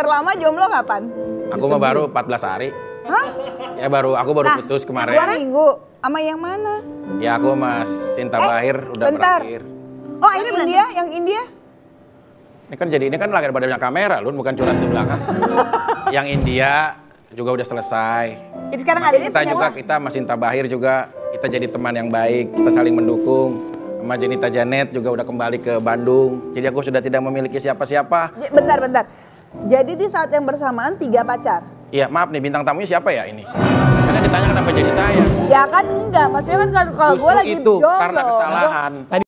Terlama jomblo kapan? Aku mah baru 14 hari. Hah? Ya aku baru putus kemarin. 2 minggu. Sama yang mana? Ya aku sama Sinta Bahir udah bentar. berakhir. Oh, yang India, yang India? Ini kan lagi pada banyak kamera, Lun, bukan curhat di belakang. Yang India juga udah selesai. Jadi sekarang Kita sama Sinta Bahir juga kita jadi teman yang baik, kita saling mendukung. Sama Jenita Janet juga udah kembali ke Bandung. Jadi aku sudah tidak memiliki siapa-siapa. Bentar. Jadi di saat yang bersamaan 3 pacar? Iya, maaf nih, bintang tamunya siapa ya ini? Karena ditanya kenapa jadi saya. Ya kan enggak, maksudnya kan kalau gue lagi itu jomblo. karena kesalahan.